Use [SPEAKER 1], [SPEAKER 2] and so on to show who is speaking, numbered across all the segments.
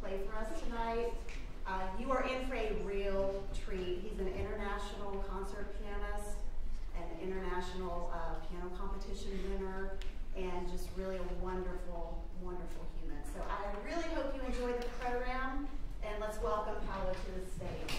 [SPEAKER 1] play for us tonight. You are in for a real treat. He's an international concert pianist, an international piano competition winner, and just really a wonderful, wonderful human. So I really hope you enjoy the program, and let's welcome Paolo to the stage.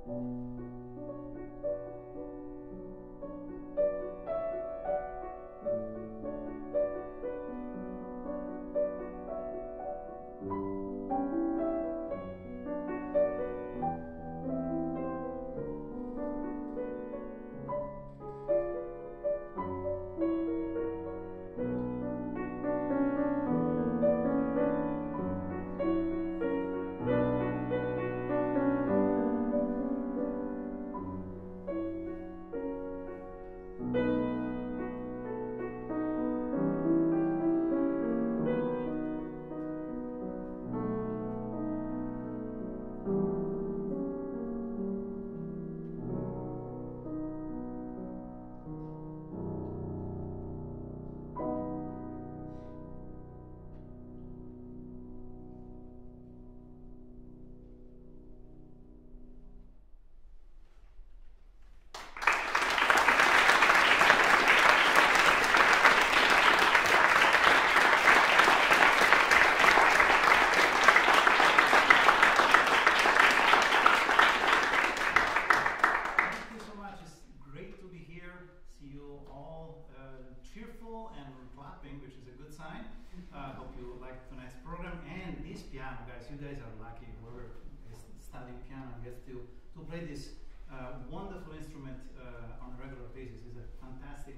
[SPEAKER 2] You guys are lucky. Whoever is studying piano and gets to play this wonderful instrument on a regular basis. It's a fantastic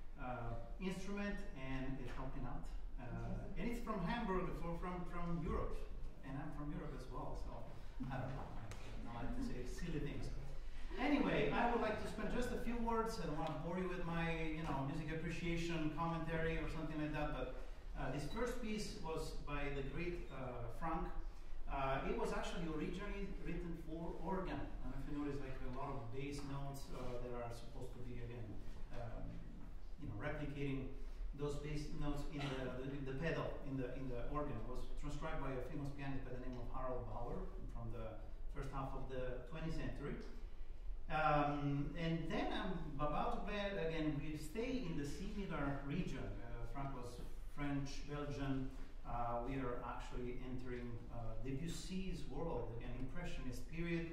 [SPEAKER 2] instrument, and it's helping out. And it's from Hamburg, from Europe, and I'm from Europe as well. So I don't know. I like to say silly things. Anyway, I would like to spend just a few words. I don't want to bore you with my music appreciation commentary or something like that. But this first piece was by the great Frank. It was actually originally written for organ. And if you notice, like a lot of bass notes that are supposed to be again, replicating those bass notes in the pedal in the organ. It was transcribed by a famous pianist by the name of Harold Bauer from the first half of the 20th century. And then I'm about to play it again. We stay in the similar region. Frank was French, Belgian. We are actually entering Debussy's world, again, Impressionist period.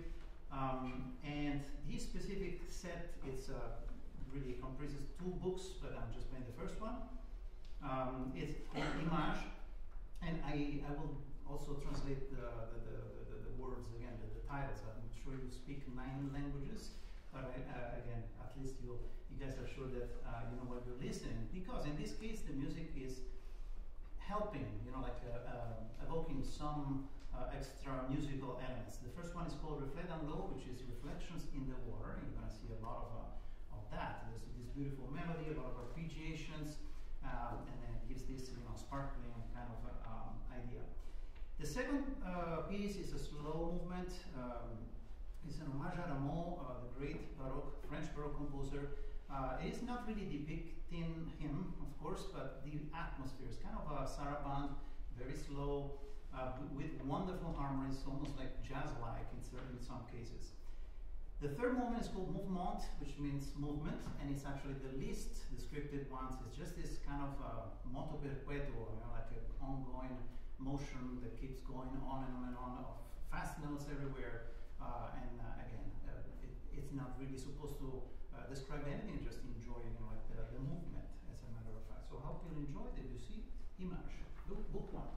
[SPEAKER 2] And this specific set, it's really comprises two books, but I'm just playing the first one. It's called Image, and I will also translate the words again, the titles. I'm sure you speak 9 languages, but again, at least you guys are sure that you know what you're listening, because in this case the music is helping, evoking some extra musical elements. The first one is called Reflet dans l'eau, which is reflections in the water. You're going to see a lot of that. There's this beautiful melody, a lot of arpeggiations, and then it gives this sparkling kind of idea. The second piece is a slow movement. It's an homage à Rameau, the great French Baroque composer. It is not really depicting him, of course, but the atmosphere is kind of a sarabande, very slow, with wonderful harmonies, almost like jazz-like in some cases. The third movement is called Mouvement, which means movement, and it's actually the least descripted ones. It's just this kind of moto perpetuo, like an ongoing motion that keeps going on and on and on, of fast notes everywhere, and again, it's not really supposed to describe anything, just enjoying the movement, as a matter of fact. So I hope you'll enjoy Debussy Image, book 1.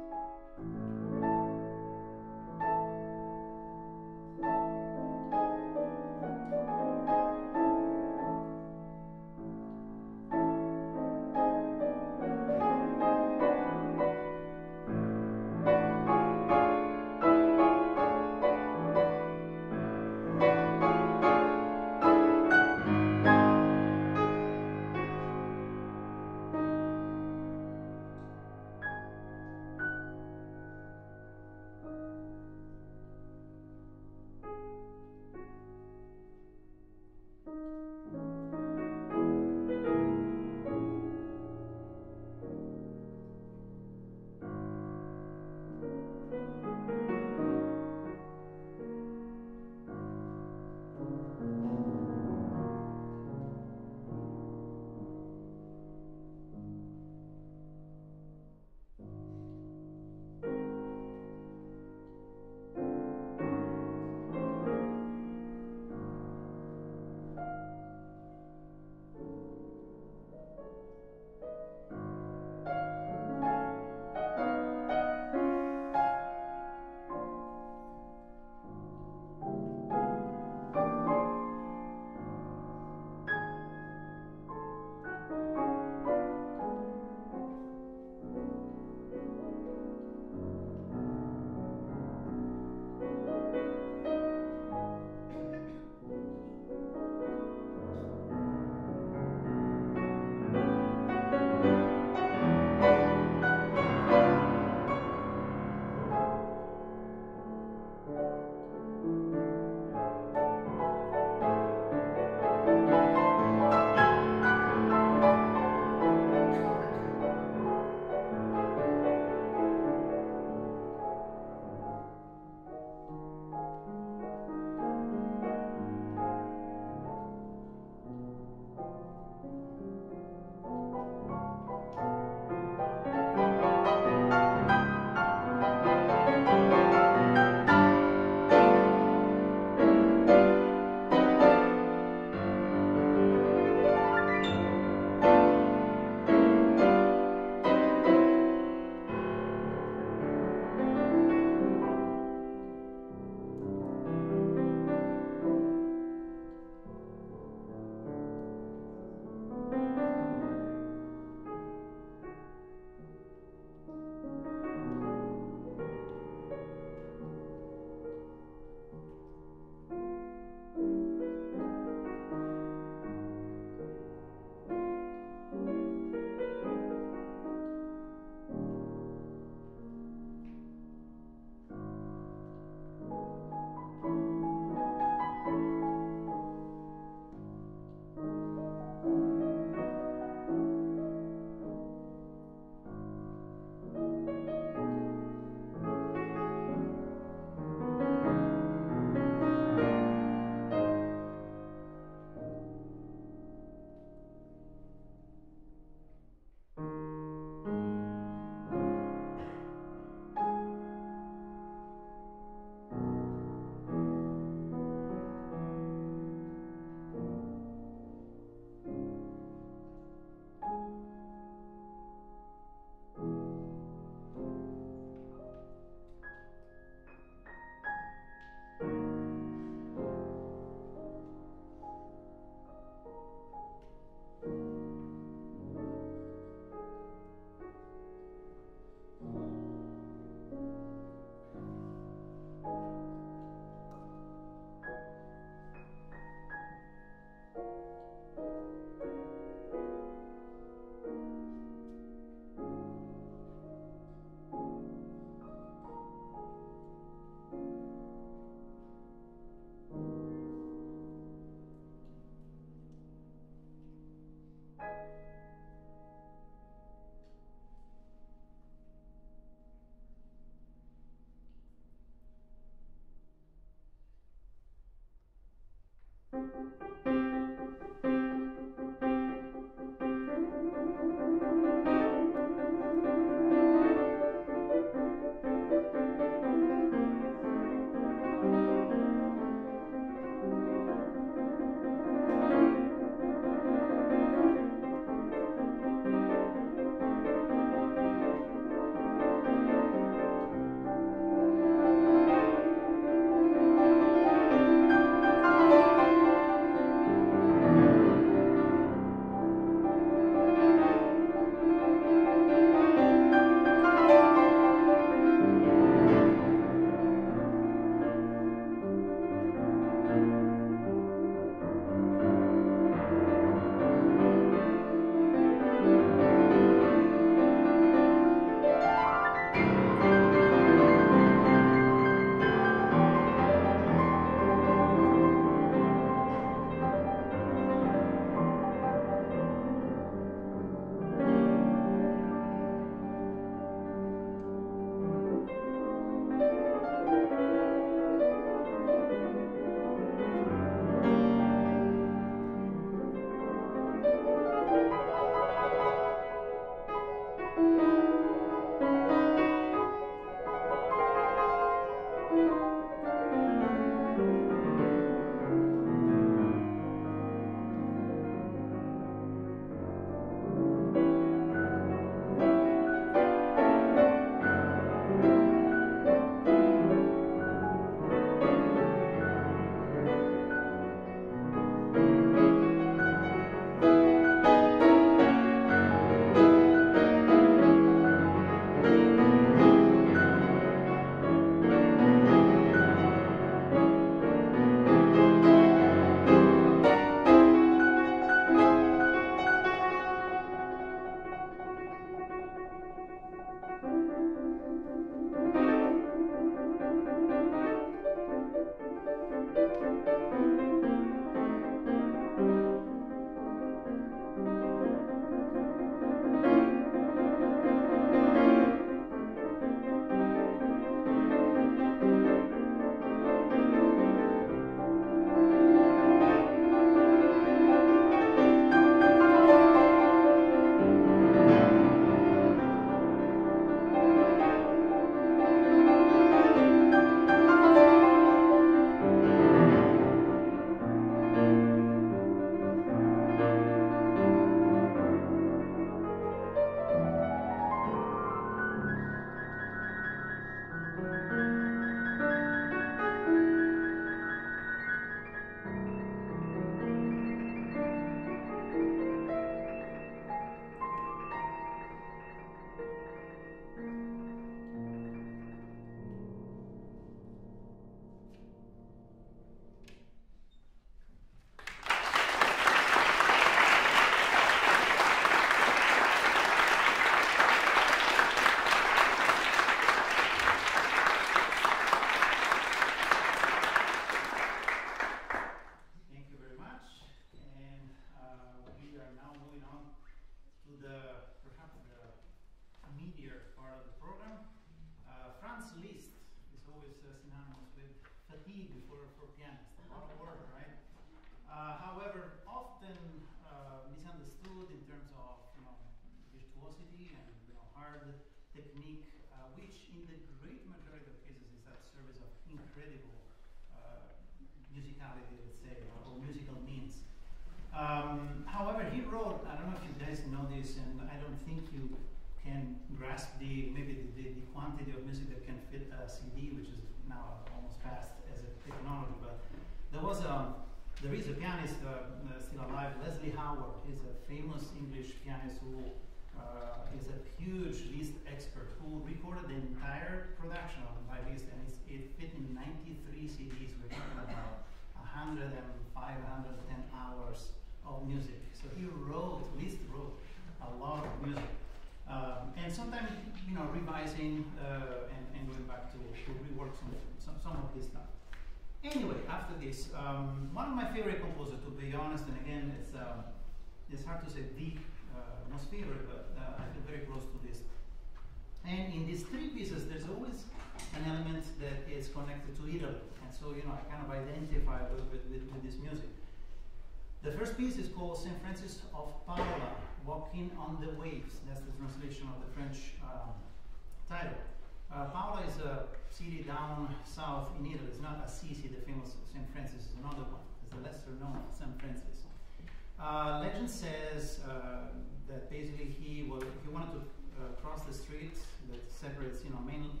[SPEAKER 2] to the perhaps the meatier part of the program. Franz Liszt is always synonymous with fatigue for pianists. A lot of work, right? However, often misunderstood in terms of virtuosity and hard technique, which in the great majority of cases is at service of incredible musicality, let's say, or musical means. However, he wrote, I don't know if you guys know this, and I don't think you can grasp the quantity of music that can fit a CD, which is now almost past as a technology, but there is a pianist still alive, Leslie Howard. He's a famous English pianist who is a huge Liszt expert who recorded the entire production of by Liszt, and it fit in 93 CDs. We're talking about 105, 110 hours of music. So Liszt wrote a lot of music. And sometimes, revising and going back to rework some of his stuff. Anyway, after this, one of my favorite composers, to be honest, and again, it's hard to say the most favorite, but I feel very close to this. And in these three pieces, there's always an element that is connected to Italy. And so, I kind of identify a little bit with this music. The first piece is called St. Francis of Paola, Walking on the Waves. That's the translation of the French title. Paola is a city down south in Italy. It's not Assisi, the famous St. Francis, is another one. It's the lesser known St. Francis. Legend says that basically he wanted to cross the street that separates, mainland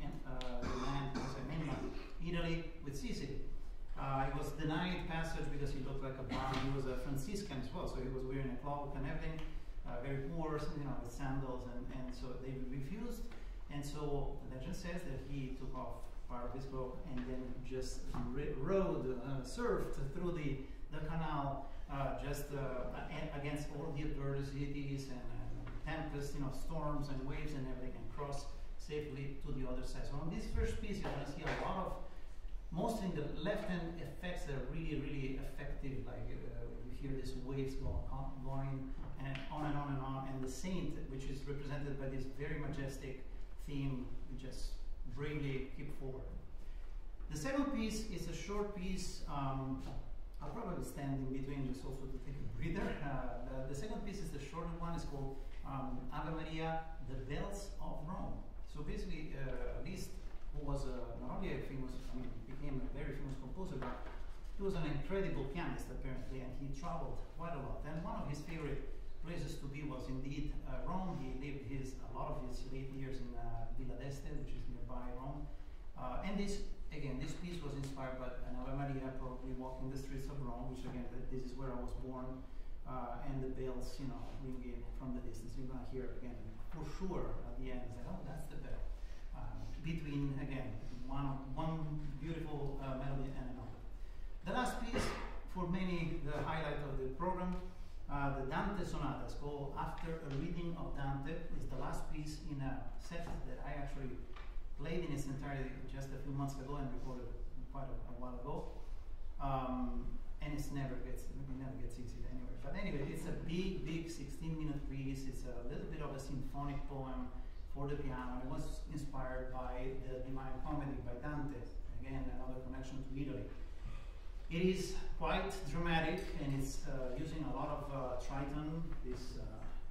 [SPEAKER 2] Italy with Sicily. He was denied passage because he looked like a bum. He was a Franciscan as well, so he was wearing a cloak and everything. Very poor, with sandals, and so they refused. And so the legend says that he took off part of his cloak and then just surfed through the canal, against all the adversities and tempests, storms and waves and everything, and crossed safely to the other side. So on this first piece, you're going to see a lot of, mostly in the left-hand effects that are really, really effective, like you hear these waves going and on and on and on, and the saint, which is represented by this very majestic theme, we just bravely keep forward. The second piece is a short piece. I'll probably stand in between just also to take a breather. The second piece is the shorter one. It's called Ave Maria, the Bells of Rome. So basically, Liszt, who was not only a famous, became a very famous composer, but he was an incredible pianist apparently, and he traveled quite a lot. And one of his favorite places to be was indeed Rome. He lived a lot of his late years in Villa d'Este, which is nearby Rome. And this piece was inspired by an Ave Maria, probably walking the streets of Rome, which again, this is where I was born, and the bells, ringing from the distance. You're gonna hear it again for sure at the end. It's like, oh, that's the bell. Between, again, one beautiful melody and another. The last piece, for many, the highlight of the program, the Dante Sonata. It's called After a Reading of Dante. It's the last piece in a set that I actually played in its entirety just a few months ago and recorded quite a while ago. And it never gets easy anyway. But anyway, it's a big 16-minute piece. It's a little bit of a symphonic poem for the piano. It was inspired by the Divine Comedy by Dante. Again, another connection to Italy. It is quite dramatic, and it's using a lot of triton, this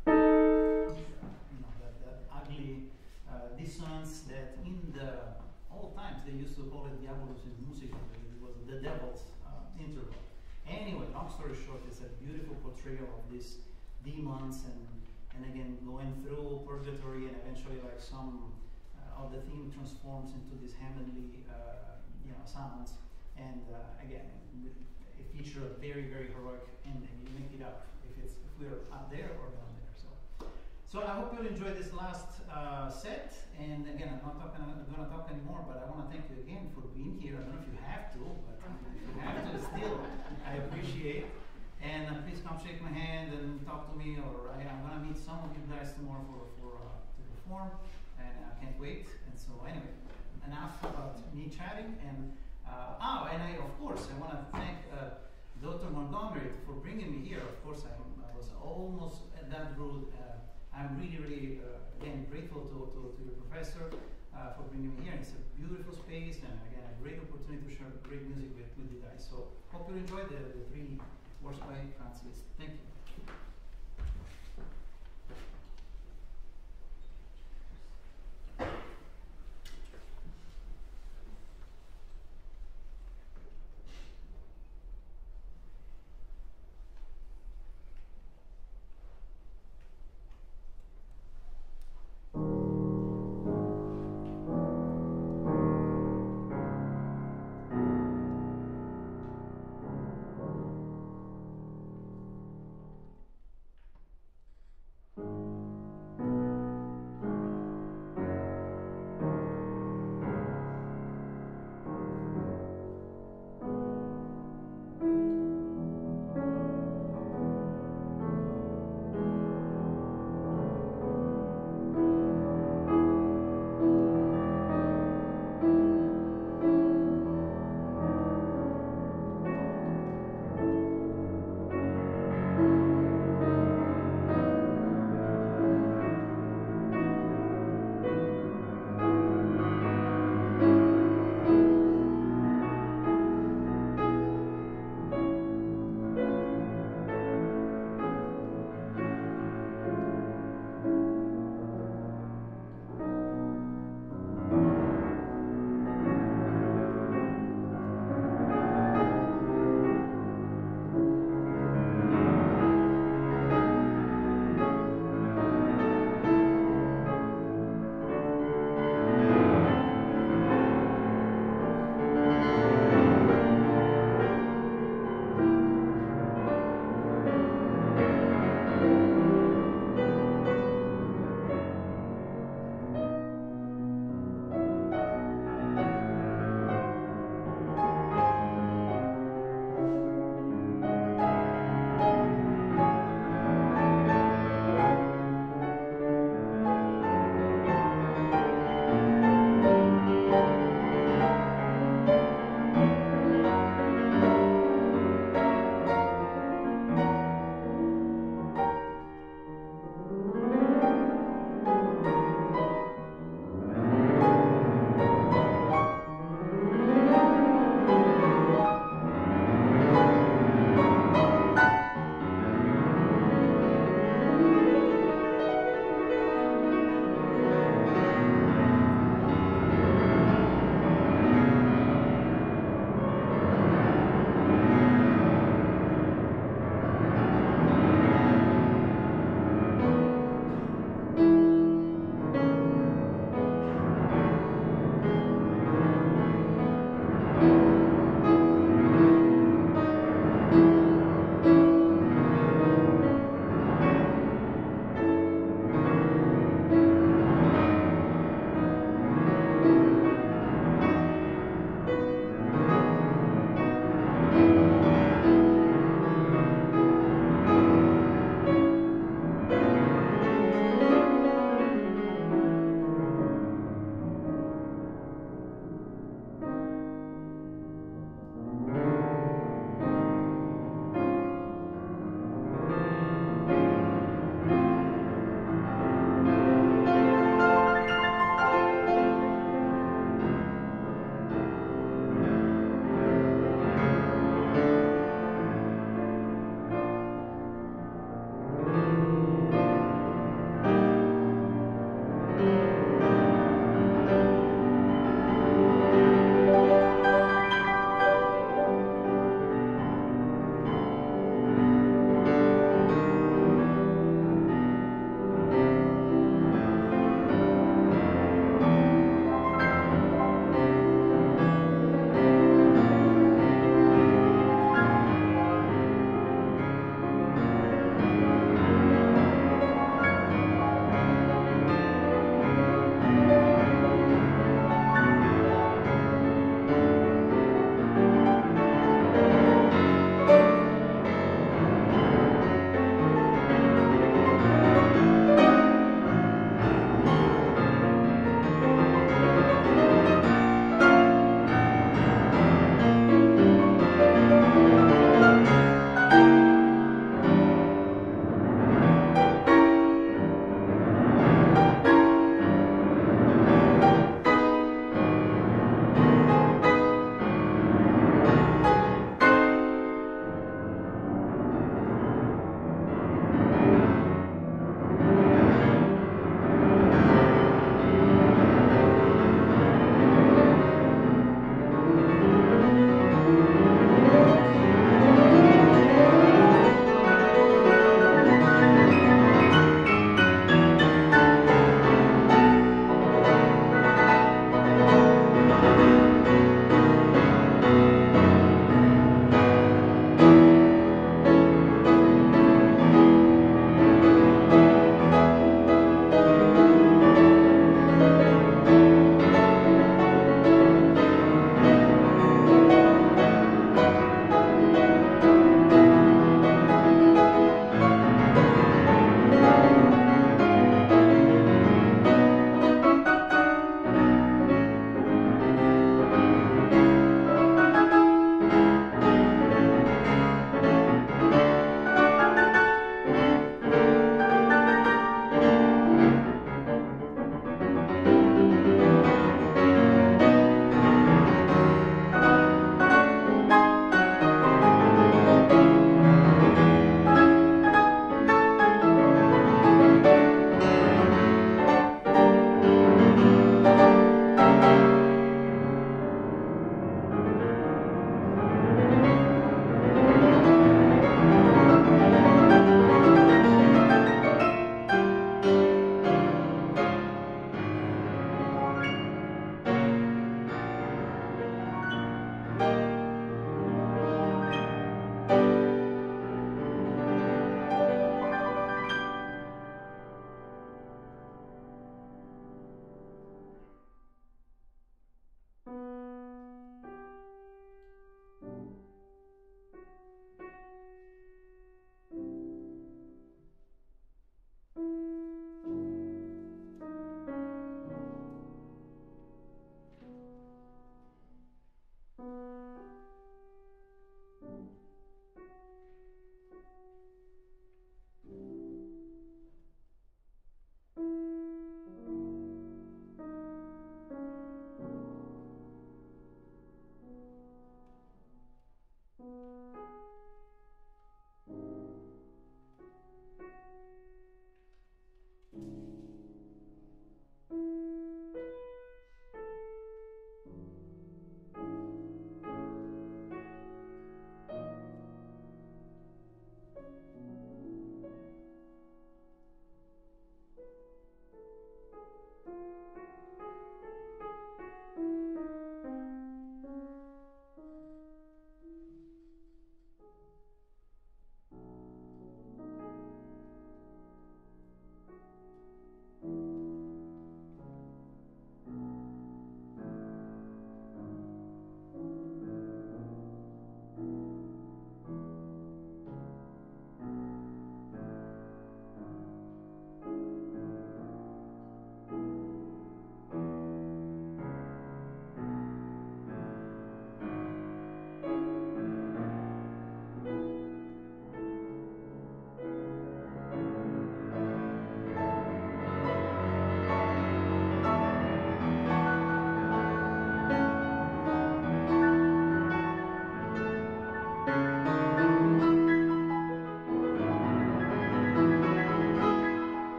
[SPEAKER 2] that ugly dissonance that in the old times they used to call it Diabolus in musica. It was the devil's interval. Anyway, long story short, it's a beautiful portrayal of these demons and again going through purgatory, and eventually like some of the theme transforms into these heavenly sounds. And again, it features a very, very heroic ending. You make it up if we're up there or down there. So I hope you'll enjoy this last set. And again, I'm not going to talk anymore, but I want to thank you again for being here. I don't know if you have to, but if you have to, still, I appreciate. And please come shake my hand and talk to me, or I'm going to meet some of you guys tomorrow to perform, and I can't wait. And so anyway, enough about me chatting. And and of course, I want to thank Dr. Montgomery for bringing me here. Of course, I was almost that rude. I'm really, really, again, grateful to your professor for bringing me here. It's a beautiful space, and again, a great opportunity to share great music with you guys. So, hope you enjoyed the three works by Francis. Thank you.